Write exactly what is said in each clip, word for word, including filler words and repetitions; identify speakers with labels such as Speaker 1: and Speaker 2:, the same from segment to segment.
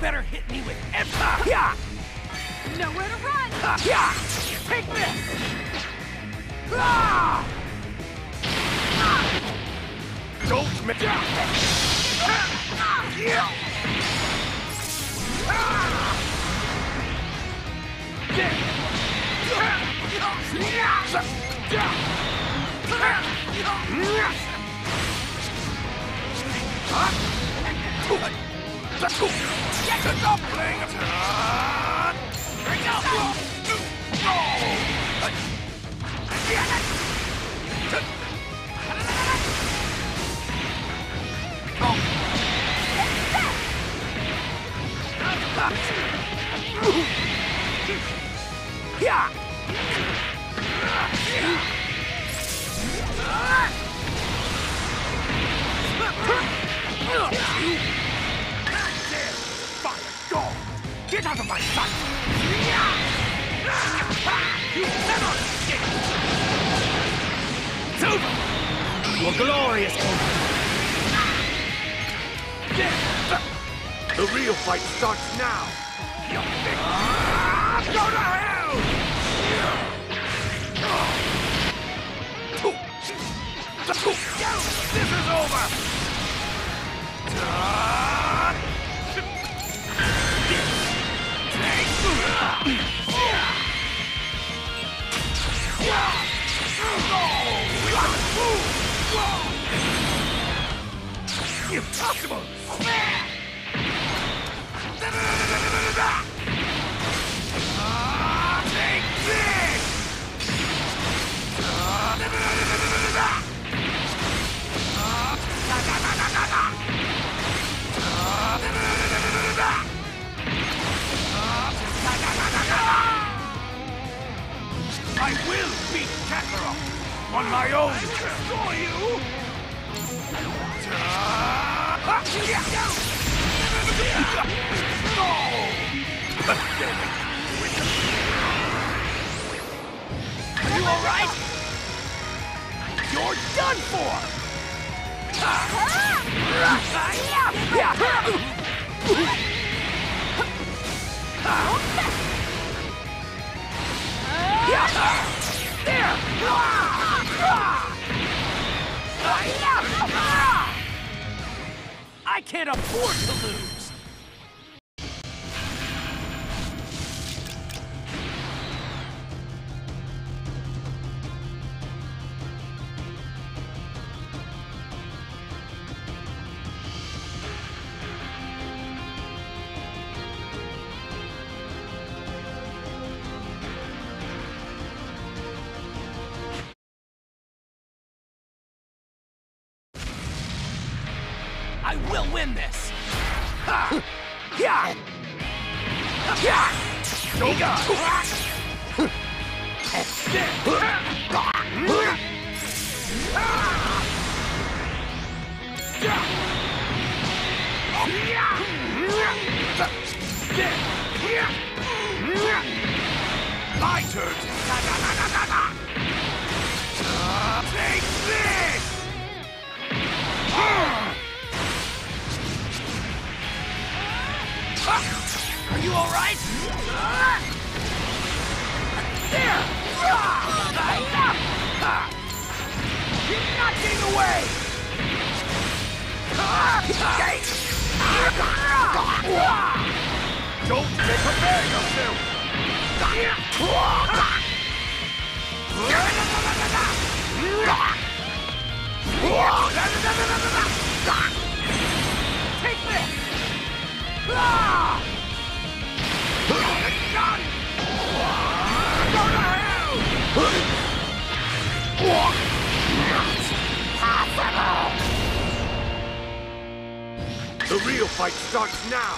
Speaker 1: better hit me with everything! Yeah!
Speaker 2: Nowhere to run!
Speaker 1: Yeah! Take this! Ah! Don't make it! Yeah! Get to the playing of turn! Bring out! Yeah! Get out of my sight! You never escape! It's over! Your glorious end! The real fight starts now! You big... Go to hell! This is over! Impossible! Take this! I will beat Kakarot on my own terms. Destroy you! Are you all right? You're done for! There! I can't afford to lose! I will win this! Ha! Yeah! Yeah! Don't go! My turn! Take this! Are you all right? There! Keep knocking away! Don't prepare yourself! Take this! Ah! Gun! Go to hell! The real fight starts now!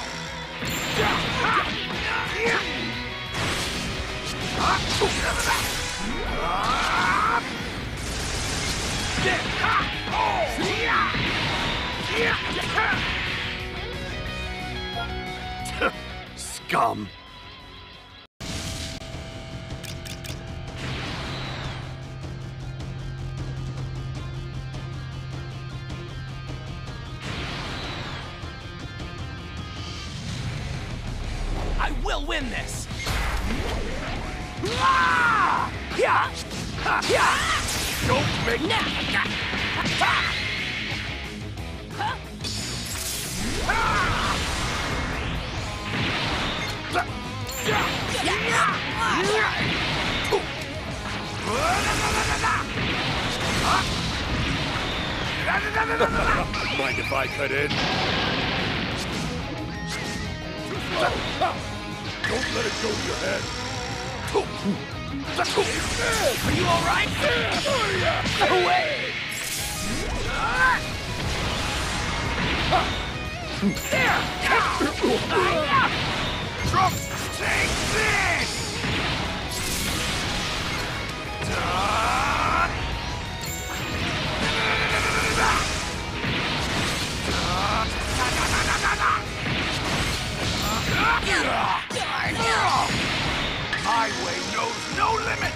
Speaker 1: Scum!
Speaker 3: I will win this! Ah! Yeah! Ha! Yeah!
Speaker 1: Don't make
Speaker 3: Now! Ha! Huh?
Speaker 1: Ah! Mind if I cut in? Don't let it go to your head.
Speaker 3: Are you all right? No way! There!
Speaker 1: Trunks, take this! My way knows no limit!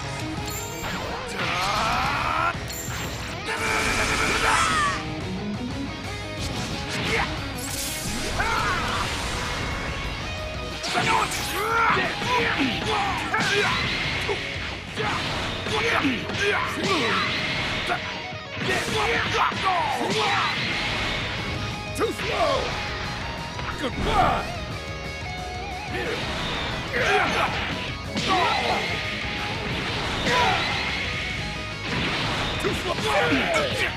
Speaker 1: Too slow! Goodbye! Too slow!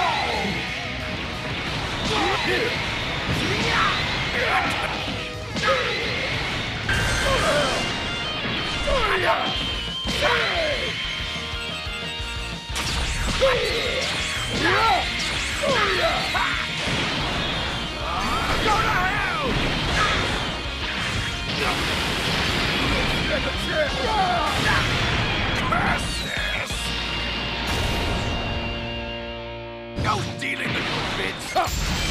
Speaker 1: Go to hell! No stealing the good bits! No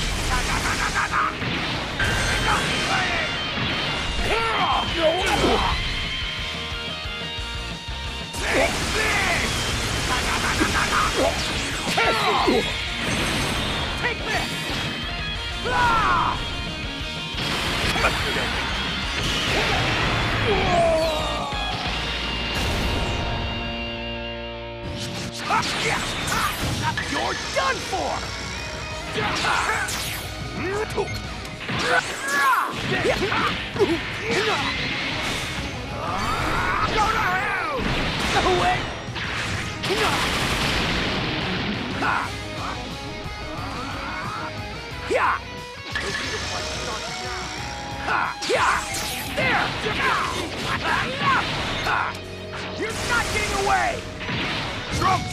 Speaker 1: playing! Take this! Take this! Ah!
Speaker 3: You're done for!
Speaker 1: Go to hell!
Speaker 3: No way! Yeah! Yeah! There! You're not getting away!
Speaker 1: Trunks!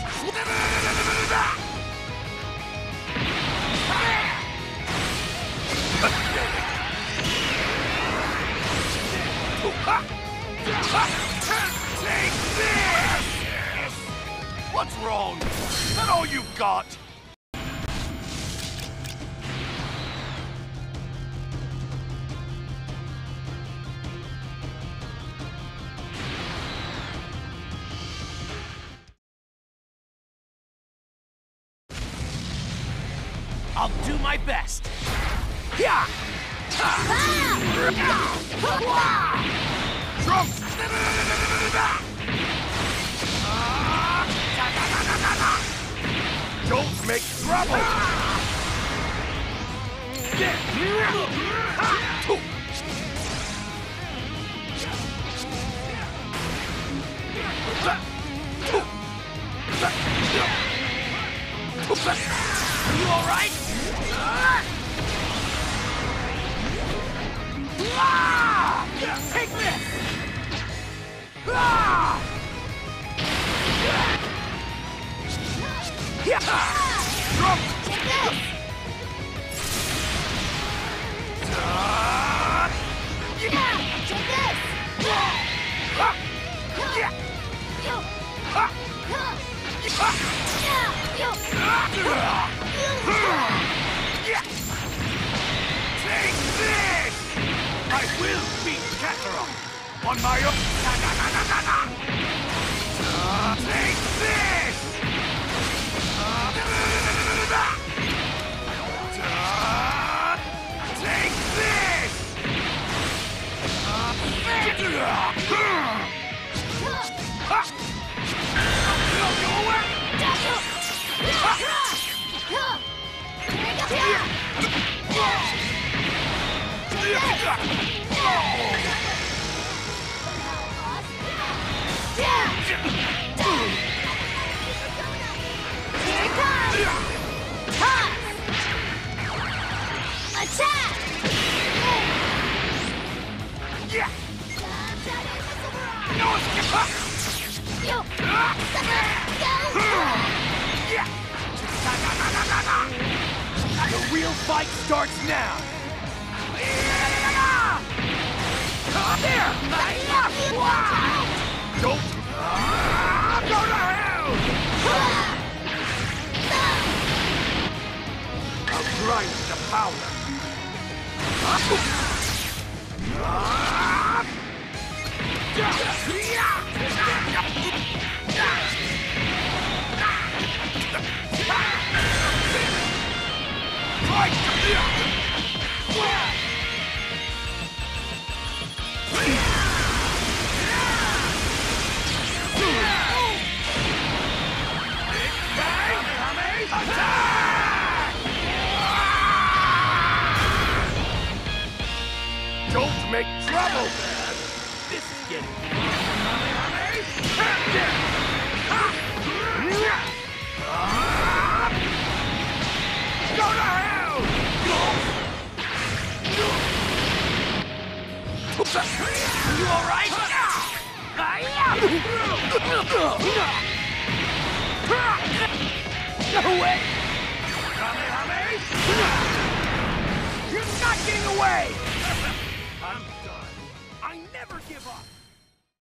Speaker 1: Take this! What's wrong? Is that all you've got?
Speaker 3: I'll do my best. Yeah!
Speaker 1: Trunks! Don't make trouble!
Speaker 3: Are you all right? Take this!
Speaker 1: Take this! I will beat Kakarot on my own. Take this! Take this!
Speaker 2: Here it comes! Toss! Attack!
Speaker 1: Yeah! No escape!
Speaker 2: You!
Speaker 1: Yeah!
Speaker 3: The real fight starts now!
Speaker 1: There! Don't! Go to hell! I'll grind the powder! Don't make trouble!
Speaker 3: This is getting...
Speaker 1: Go to hell!
Speaker 3: You alright? No way!
Speaker 1: You're not getting away! I'm done. I never give up.